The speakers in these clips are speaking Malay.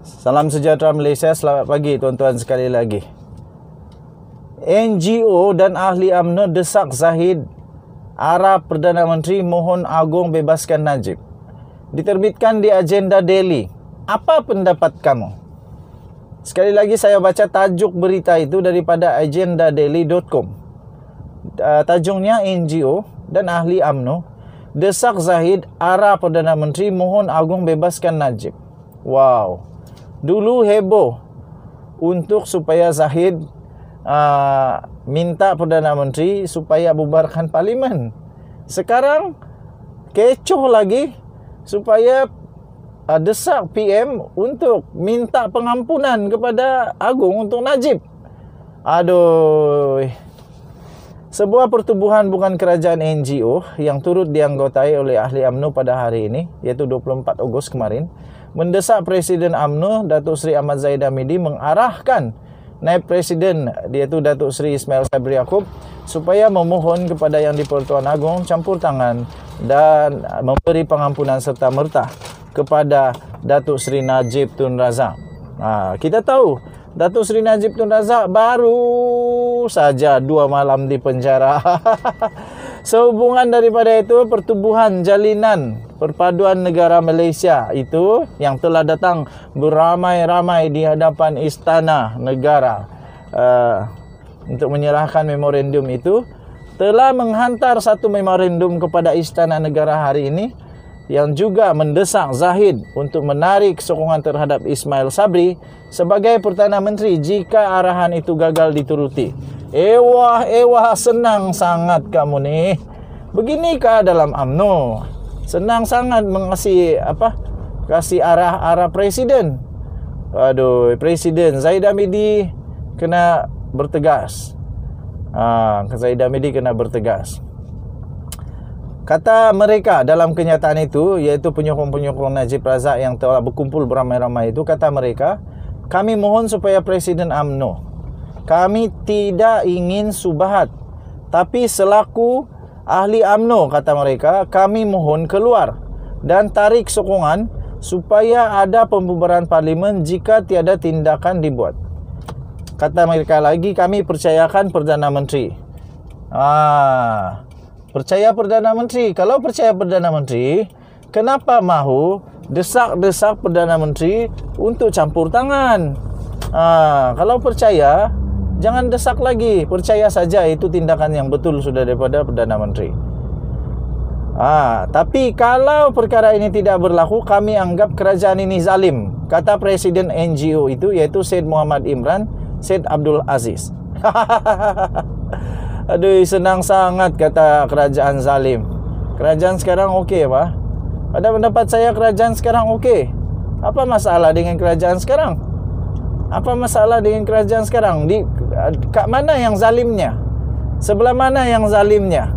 Salam sejahtera Malaysia, selamat pagi tuan-tuan sekali lagi. NGO dan ahli UMNO desak Zahid, arah Perdana Menteri mohon Agong bebaskan Najib. Diterbitkan di Agenda Daily. Apa pendapat kamu? Sekali lagi saya baca tajuk berita itu daripada agendadaily.com. Tajuknya NGO dan ahli UMNO desak Zahid, arah Perdana Menteri mohon Agong bebaskan Najib. Wow. Dulu heboh untuk supaya Zahid minta Perdana Menteri supaya bubarkan parlimen. Sekarang kecoh lagi supaya desak PM untuk minta pengampunan kepada Agong untuk Najib. Aduh. Sebuah pertubuhan bukan kerajaan NGO yang turut dianggotai oleh ahli UMNO pada hari ini, iaitu 24 Ogos kemarin, mendesak Presiden UMNO Datuk Seri Ahmad Zahid Hamidi mengarahkan Naib Presiden, iaitu Datuk Seri Ismail Sabri Yaakob, supaya memohon kepada Yang di-Pertuan Agong campur tangan dan memberi pengampunan serta merta kepada Datuk Seri Najib Tun Razak. Kita tahu Datuk Seri Najib Tun Razak baru saja 2 malam di penjara. Sehubungan daripada itu, Pertubuhan Jalinan Perpaduan Negara Malaysia itu yang telah datang beramai-ramai di hadapan Istana Negara untuk menyerahkan memorandum itu, telah menghantar satu memorandum kepada Istana Negara hari ini yang juga mendesak Zahid untuk menarik sokongan terhadap Ismail Sabri sebagai Perdana Menteri jika arahan itu gagal dituruti. Ewah, senang sangat kamu nih. Beginikah dalam UMNO? Senang sangat kasih arah presiden. Aduh, Presiden Zahid Hamidi kena bertegas. Zahid Hamidi kena bertegas. Kata mereka dalam kenyataan itu, iaitu penyokong-penyokong Najib Razak yang telah berkumpul beramai-ramai itu, kata mereka, kami mohon supaya Presiden UMNO, kami tidak ingin subahat, tapi selaku ahli UMNO, kata mereka, kami mohon keluar dan tarik sokongan supaya ada pembubaran parlimen jika tiada tindakan dibuat. Kata mereka lagi, kami percayakan Perdana Menteri. Percaya Perdana Menteri. Kalau percaya Perdana Menteri, kenapa mahu desak-desak Perdana Menteri untuk campur tangan? Kalau percaya, jangan desak lagi. Percaya saja itu tindakan yang betul sudah daripada Perdana Menteri. Tapi kalau perkara ini tidak berlaku, kami anggap kerajaan ini zalim, kata Presiden NGO itu, iaitu Syed Muhammad Imran Syed Abdul Aziz. Aduh, senang sangat kata kerajaan zalim. Kerajaan sekarang okey apa? Pada pendapat saya kerajaan sekarang okey. Apa masalah dengan kerajaan sekarang? Apa masalah dengan kerajaan sekarang? Kat mana yang zalimnya? Sebelah mana yang zalimnya?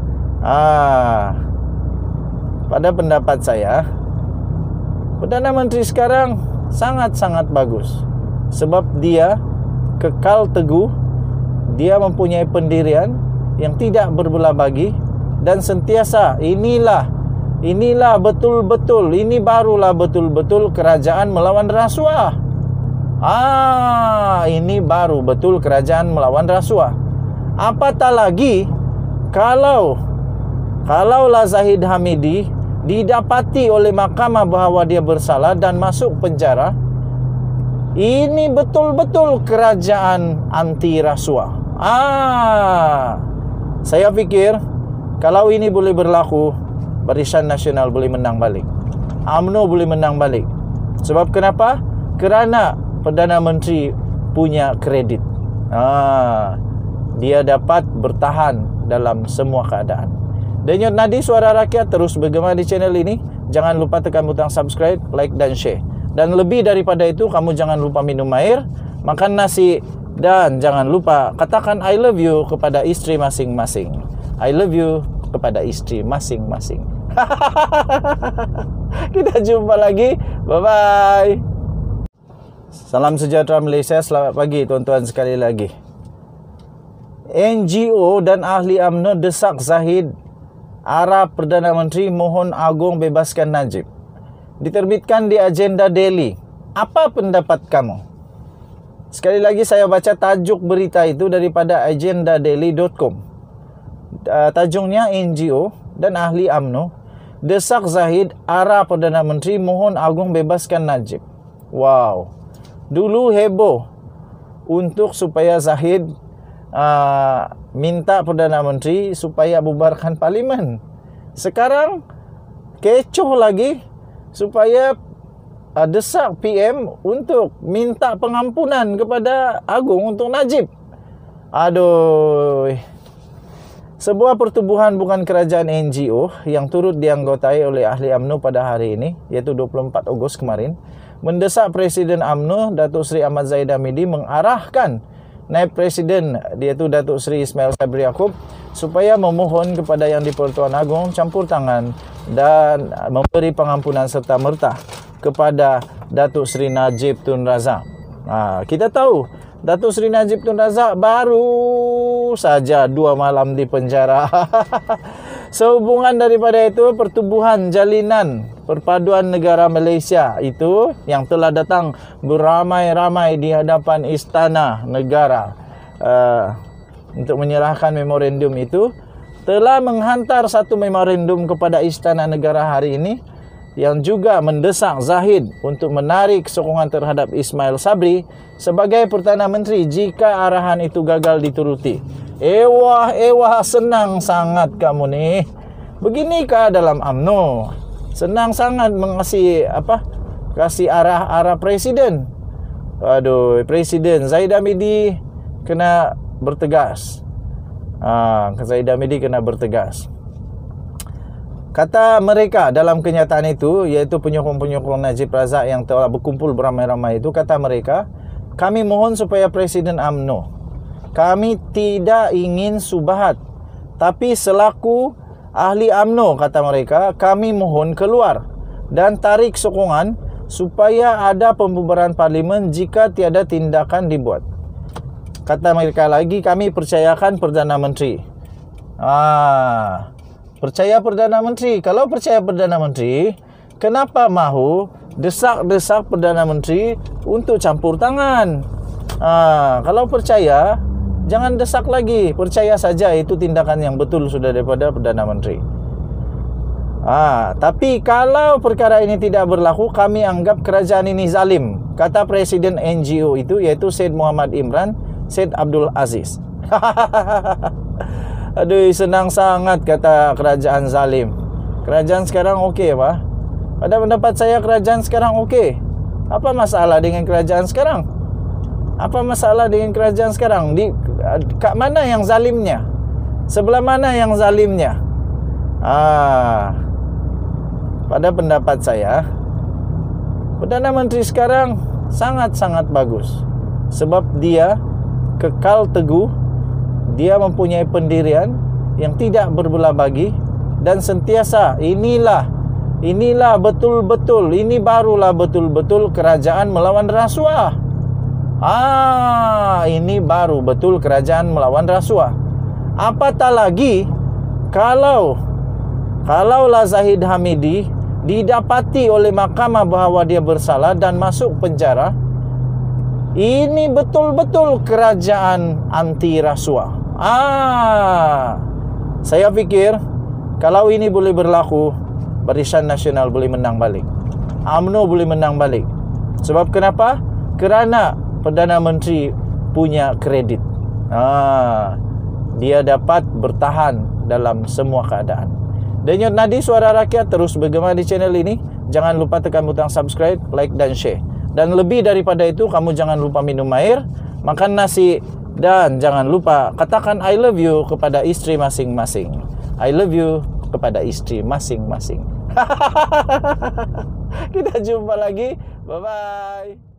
Pada pendapat saya, Perdana Menteri sekarang sangat-sangat bagus. Sebab dia kekal teguh, dia mempunyai pendirian yang tidak berbelah bagi dan sentiasa inilah betul-betul, ini barulah betul-betul kerajaan melawan rasuah. Ini baru betul kerajaan melawan rasuah. Apatah lagi kalaulah Zahid Hamidi didapati oleh mahkamah bahawa dia bersalah dan masuk penjara, ini betul-betul kerajaan anti rasuah. Saya fikir kalau ini boleh berlaku, Barisan Nasional boleh menang balik, UMNO boleh menang balik. Sebab kenapa? Kerana Perdana Menteri punya kredit. Dia dapat bertahan dalam semua keadaan. Denyut nadi suara rakyat terus bergema di channel ini. Jangan lupa tekan butang subscribe, like dan share. Dan lebih daripada itu, kamu jangan lupa minum air, makan nasi, dan jangan lupa katakan I love you kepada istri masing-masing. I love you kepada istri masing-masing. Kita jumpa lagi. Bye-bye. Salam sejahtera Malaysia, selamat pagi tuan-tuan sekali lagi. NGO dan ahli UMNO desak Zahid, arah Perdana Menteri mohon Agong bebaskan Najib. Diterbitkan di Agenda Daily. Apa pendapat kamu? Sekali lagi saya baca tajuk berita itu daripada agendadaily.com. Tajuknya NGO dan ahli UMNO desak Zahid arah Perdana Menteri mohon Agung bebaskan Najib. Wow. Dulu heboh untuk supaya Zahid minta Perdana Menteri supaya bubarkan parlimen. Sekarang kecoh lagi supaya desak PM untuk minta pengampunan kepada Agung untuk Najib. Aduh. Sebuah pertubuhan bukan kerajaan NGO yang turut dianggotai oleh ahli UMNO pada hari ini, yaitu 24 Ogos kemarin, mendesak Presiden UMNO Datuk Seri Ahmad Zahid Hamidi mengarahkan Naib Presiden, yaitu Datuk Seri Ismail Sabri Yaakob, supaya memohon kepada Yang di-Pertuan Agong campur tangan dan memberi pengampunan serta merta kepada Datuk Seri Najib Tun Razak. Kita tahu Datuk Seri Najib Tun Razak baru saja 2 malam di penjara. Sehubungan daripada itu, Pertubuhan Jalinan Perpaduan Negara Malaysia itu yang telah datang beramai-ramai di hadapan Istana Negara untuk menyerahkan memorandum itu, telah menghantar satu memorandum kepada Istana Negara hari ini yang juga mendesak Zahid untuk menarik sokongan terhadap Ismail Sabri sebagai Perdana Menteri jika arahan itu gagal dituruti. Ewah, senang sangat kamu nih. Beginikah dalam UMNO? Senang sangat kasih arah presiden. Aduh, Presiden Zahid Hamidi kena bertegas. Zahid Hamidi kena bertegas. Kata mereka dalam kenyataan itu, iaitu penyokong-penyokong Najib Razak yang telah berkumpul beramai-ramai itu, kata mereka, kami mohon supaya Presiden UMNO, kami tidak ingin subahat, tapi selaku ahli UMNO, kata mereka, kami mohon keluar dan tarik sokongan supaya ada pembubaran parlimen jika tiada tindakan dibuat. Kata mereka lagi, kami percayakan Perdana Menteri. Percaya Perdana Menteri. Kalau percaya Perdana Menteri, kenapa mahu desak-desak Perdana Menteri untuk campur tangan? Kalau percaya, jangan desak lagi. Percaya saja itu tindakan yang betul sudah daripada Perdana Menteri. Tapi kalau perkara ini tidak berlaku, kami anggap kerajaan ini zalim. Kata Presiden NGO itu, yaitu Syed Muhammad Imran, Syed Abdul Aziz. Aduh, senang sangat kata kerajaan zalim. Kerajaan sekarang okey apa? Pada pendapat saya kerajaan sekarang okey. Apa masalah dengan kerajaan sekarang? Apa masalah dengan kerajaan sekarang? Kat mana yang zalimnya? Sebelah mana yang zalimnya? Pada pendapat saya, Perdana Menteri sekarang sangat-sangat bagus. Sebab dia kekal teguh, dia mempunyai pendirian yang tidak berbelah bagi dan sentiasa inilah betul-betul, ini barulah betul-betul kerajaan melawan rasuah. Ini baru betul kerajaan melawan rasuah. Apatah lagi kalaulah Zahid Hamidi didapati oleh mahkamah bahawa dia bersalah dan masuk penjara, ini betul-betul kerajaan anti rasuah. Saya fikir kalau ini boleh berlaku, Barisan Nasional boleh menang balik, UMNO boleh menang balik. Sebab kenapa? Kerana Perdana Menteri punya kredit. Dia dapat bertahan dalam semua keadaan. Denyut Nadi Suara Rakyat terus bergema di channel ini. Jangan lupa tekan butang subscribe, like dan share. Dan lebih daripada itu, kamu jangan lupa minum air, makan nasi, dan jangan lupa katakan I love you kepada istri masing-masing. I love you kepada istri masing-masing. Kita jumpa lagi. Bye-bye.